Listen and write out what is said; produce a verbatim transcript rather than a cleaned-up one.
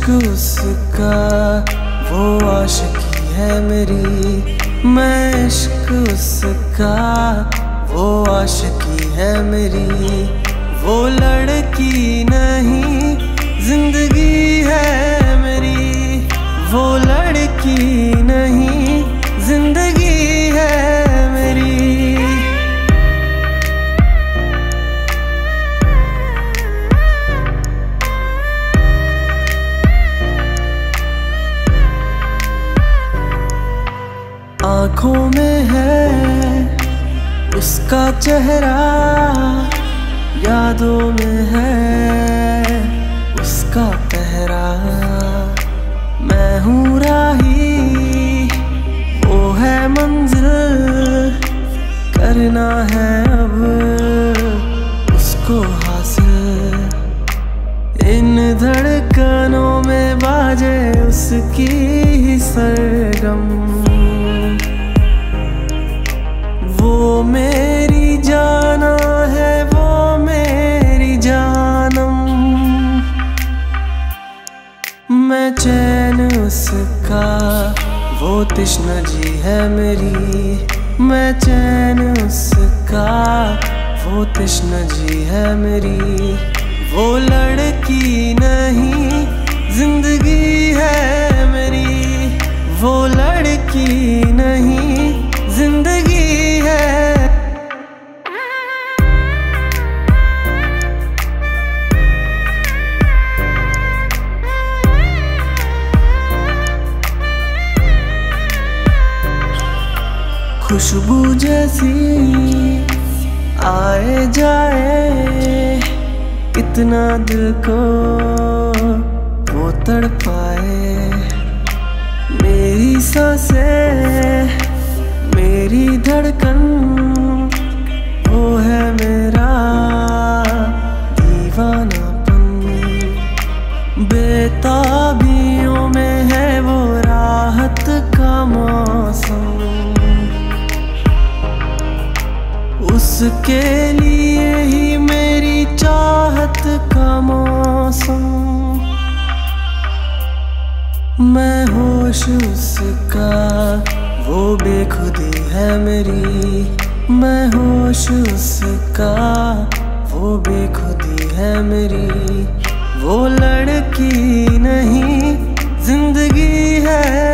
इश्क उसका वो आशिकी है मेरी, मैं इश्क उसका वो आशिकी है मेरी। वो लड़की नहीं जिंदगी है मेरी, वो लड़की नहीं जिंदगी है मेरी। आँखों में है उसका चेहरा, यादों में है उसका पहरा। मैं हूँ राही वो है मंजिल, करना है अब उसको हासिल। इन धड़कनों में बाजे उसकी ही सरगम, वो मेरी जाना है वो मेरी जानम। मैं चैन उसका वो तृष्णा जी है मेरी, मैं चैन उसका वो तृष्णा जी है मेरी। वो लड़की नहीं जिंदगी है मेरी, वो लड़की नहीं जिंदगी है। खुशबू जैसी आए जाए, कितना दिल को वो तड़पाए। मेरी सांसें मेरी धड़कन वो है मेरा दीवानापन। बेताबियों में है वो राहत का मौसम, उसके लिए ही मेरी चाहत का मौसम। मैं होश उसका वो बेखुदी है मेरी, मैं होश उसका वो बेखुदी है मेरी। वो लड़की नहीं जिंदगी है